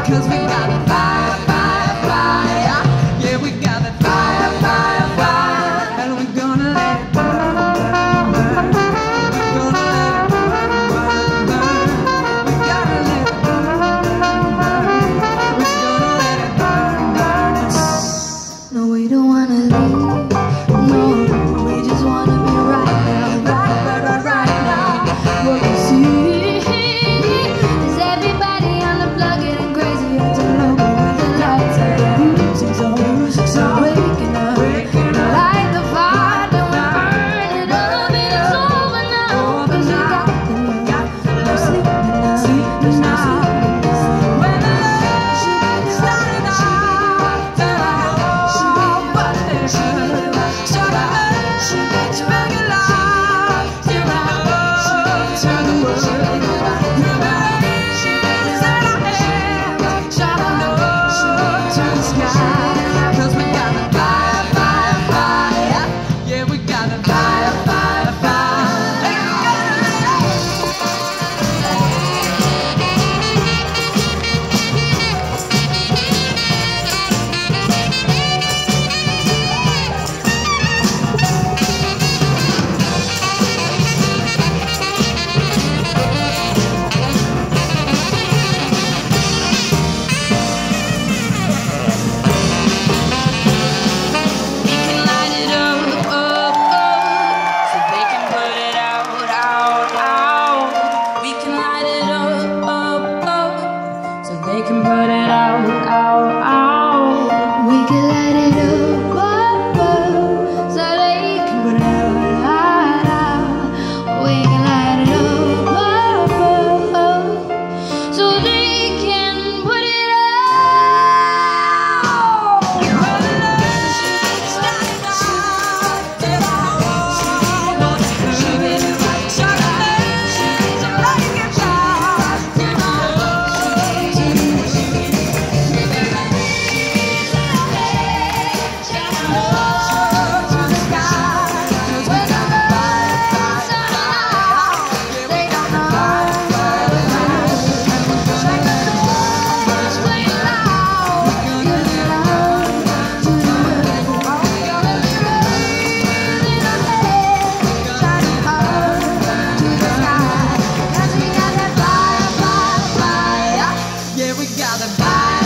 'cause we got the fire, fire, fire. Yeah, we got the fire, fire, fire. And we're gonna let it burn, burn, burn. We're gonna let it burn, burn, burn. We gotta let it burn, burn, burn. We're gonna let it burn, burn. No, we don't wanna leave. No, we just wanna be right now, right, right, right, right now. What we see is everybody on the block getting crazy, acting local with the lights and the music's on. So waking up, light the fire, then we burn it up. It's over now, 'cause we got the love. No sleeping now, no sleeping now. When the lights started out, then I know what it is. So the lights make it loud, then I know to the world. With the rays in our hands, shining up to the sky. 'Cause we got the fire, fire, fire. Yeah, we got the fire, fire, fire. We can light it up, up, up, so they can put it out, out, out. We can light it up, up, up, so they can put it out, out, out. We can light it up, up, up, so they can put it out, out, out. We can light it up, up, up, up, so they can put it out. When the lights started out, then I know what to do. So the lights make it loud, then I know to the world. With the rays in our hands, shining up to the sky. 'Cause we got the fire, fire, fire. Yeah, we got the fire, fire, fire. And we're gonna let it burn, burn, burn. We're gonna let it burn, burn, burn. Oh, we're gonna let it burn in our hands, shining up to the sky. 'Cause we got that fire, fire, fire. Yeah, we got the fire.